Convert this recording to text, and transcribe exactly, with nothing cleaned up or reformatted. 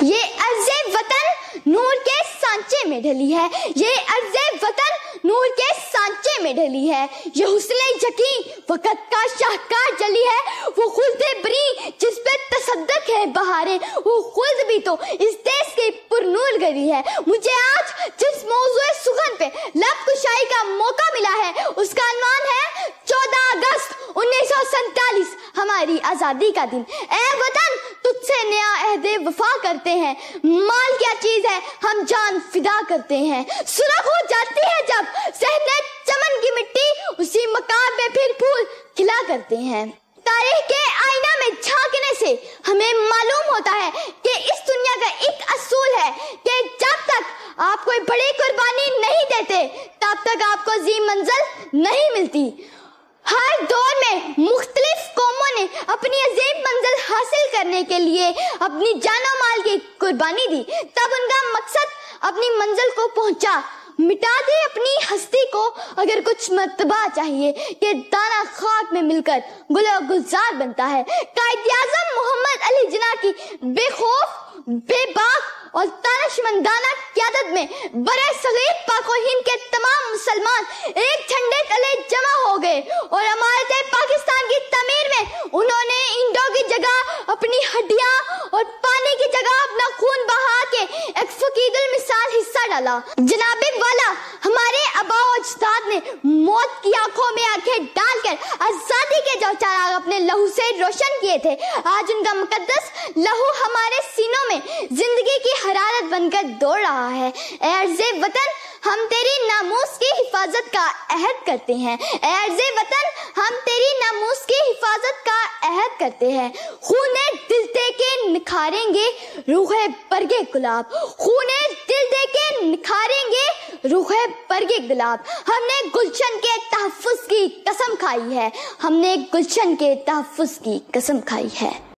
ये अर्ज़े वतन नूर के सांचे में ढली है, ये अर्ज़े वतन नूर के सांचे में ढली है। ये हुस्ने यकीन वक़्त का शाहकार जली है, वो खुल्द बरी जिस पे तसद्दुक है बहारें, वो खुल्द भी तो इस देश की पुरनूर गली है। मुझे आज जिस मौज़ूए सुगन पे लब कुशाई का मौका मिला है, उसका अन्वान है चौदह अगस्त उन्नीस सौ सैंतालीस, हमारी आजादी का दिन। ए वतन, तुझसे नया अहदे वफा करते हैं, माल क्या चीज है हम जान फिदा करते हैं। सुलग हो जाती है जब सहने चमन की मिट्टी, उसी मकाम पे फिर फूल खिला करते हैं। तारीख के आईना में झांकने से हमें मालूम होता है कि इस दुनिया का एक असूल है कि जब तक आप कोई बड़ी कुर्बानी नहीं देते, तब तक आपको जी मंजिल नहीं मिलती। हर दौर में मुख्तलिफ कौमों ने अपनी अजीम मंजिल हासिल करने के लिए अपनी जानो माल की कुर्बानी दी, तब उनका मकसद अपनी मंजिल को पहुंचा। मिटा दे अपनी हस्ती को अगर कुछ मर्तबा चाहिए कि दाना खाक में मिलकर गुलो गुलजार बनता है। कायद-ए-आज़म मोहम्मद अली जिन्ना की बेखौफ, बेबाक और तानशमंदाना क़यादत में बरे सगीर पाको हिंद के तमाम मुसलमान एक झंडे तले जमा हो गए और अमारत पाकिस्तान की तमीर में उन्होंने ईंटों की जगह अपनी हड्डियां और पानी की जगह अपना खून बहा के एक फकीदुल मिसाल हिस्सा डाला। जनाबे वाला हमारे आबा और अजदाद ने मौत की आंखों में आंखें डालकर आजादी के जो चिराग अपने लहू से रोशन किए थे, आज उनका मुकद्दस लहू हमारे सीनों में जिंदगी की हरारत बनकर दौड़ रहा है। ए अर्ज़े वतन, हम तेरी नामूस की हिफाजत का अहद करते हैं। ए अर्ज़े वतन, हम तेरी नामूस की हिफाजत का अहद करते हैं। खूने दिल दे के निखारेंगे रूहे बरगे गुलाब, खूने दिल दे के निखारेंगे रूहे बरगे गुलाब। हमने गुलशन के तहफ़्फ़ुज़ की कसम खाई है, हमने गुलशन के तहफ़्फ़ुज़ की कसम खाई है।